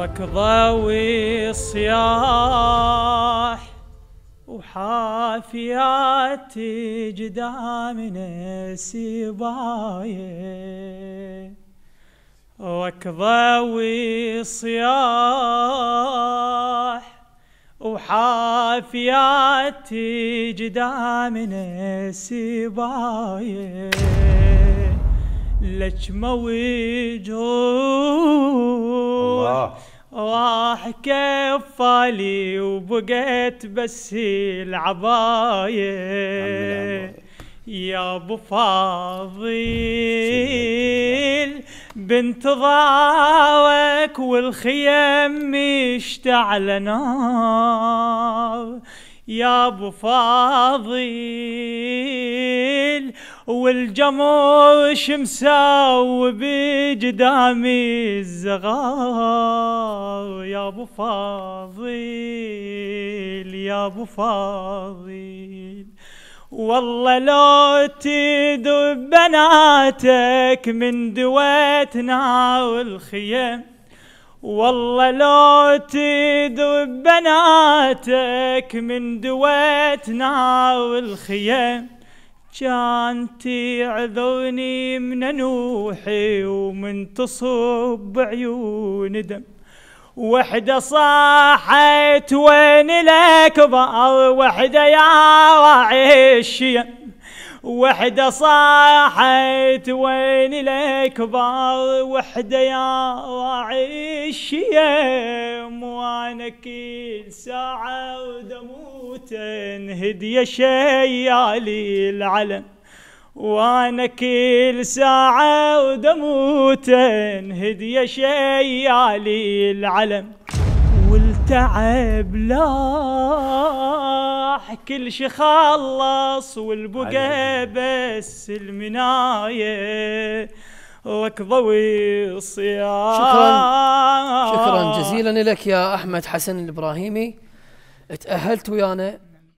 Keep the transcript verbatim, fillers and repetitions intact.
وكضوي صياح وحافيات قدامنا سبايه، وكضوي صياح وحافيات قدامنا سبايه، لك موجود راح كفالي وبقيت بس العباية، يا ابو فاضل بنت ضاوك والخيم مشتعل نار، يا ابو فاضل والجمر شمساوي بقدامي الزغار، يا ابو فاضل يا ابو فاضل والله لو تذوب بناتك من دويتنا والخيم، والله لو تذوب بناتك من دويتنا والخيم، كان تعذرني من نوحي ومن تصب عيون دم، وحدة صاحت وين الأكبر وحدة يا راعي الشيم، وحدة صاحت وين الأكبر وحدة يا راعي الشيم، وانا كل ساعة ودموت انهد يا شيالي العلم، وانا كل ساعة ودموت انهد يا شيالي العلم، والتعب لاح كل شي خلص والبقى بس المناية وكضوي الصيام. شكرا شكرا جزيلا لك يا أحمد حسن الإبراهيمي. تأهلت ويانا